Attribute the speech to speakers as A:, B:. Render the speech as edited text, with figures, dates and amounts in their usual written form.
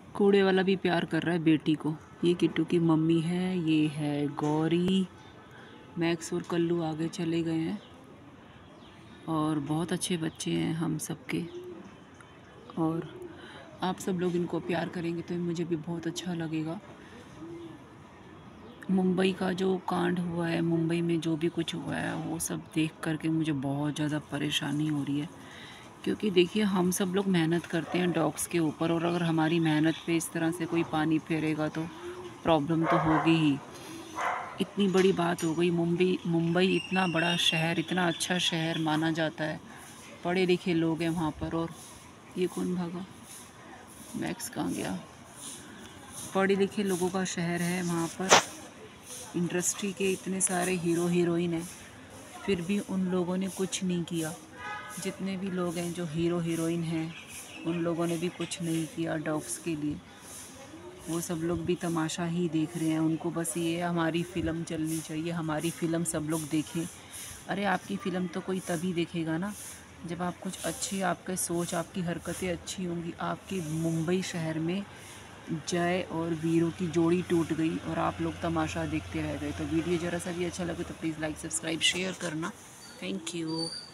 A: कूड़े वाला भी प्यार कर रहा है बेटी को। ये किट्टू की मम्मी है, ये है गौरी। मैक्स और कल्लू आगे चले गए हैं और बहुत अच्छे बच्चे हैं हम सबके। और आप सब लोग इनको प्यार करेंगे तो मुझे भी बहुत अच्छा लगेगा। मुंबई का जो कांड हुआ है, मुंबई में जो भी कुछ हुआ है, वो सब देख करके मुझे बहुत ज़्यादा परेशानी हो रही है। क्योंकि देखिए, हम सब लोग मेहनत करते हैं डॉग्स के ऊपर, और अगर हमारी मेहनत पे इस तरह से कोई पानी फेरेगा तो प्रॉब्लम तो होगी ही। इतनी बड़ी बात हो गई। मुंबई इतना बड़ा शहर, इतना अच्छा शहर माना जाता है, पढ़े लिखे लोग हैं वहाँ पर। और ये कौन भागा? मैक्स कहाँ गया? पढ़े लिखे लोगों का शहर है वहाँ पर। इंडस्ट्री के इतने सारे हीरो हीरोइन हैं, फिर भी उन लोगों ने कुछ नहीं किया। जितने भी लोग हैं जो हीरो हीरोइन हैं, उन लोगों ने भी कुछ नहीं किया डॉग्स के लिए। वो सब लोग भी तमाशा ही देख रहे हैं। उनको बस ये हमारी फ़िल्म चलनी चाहिए, हमारी फ़िल्म सब लोग देखें। अरे आपकी फ़िल्म तो कोई तभी देखेगा ना जब आप कुछ अच्छी, आपकी सोच, आपकी हरकतें अच्छी होंगी। आपकी मुंबई शहर में जय और वीरों की जोड़ी टूट गई और आप लोग तमाशा देखते रह गए। तो वीडियो ज़रा सा भी अच्छा लगे तो प्लीज़ लाइक, सब्सक्राइब, शेयर करना। Thank you.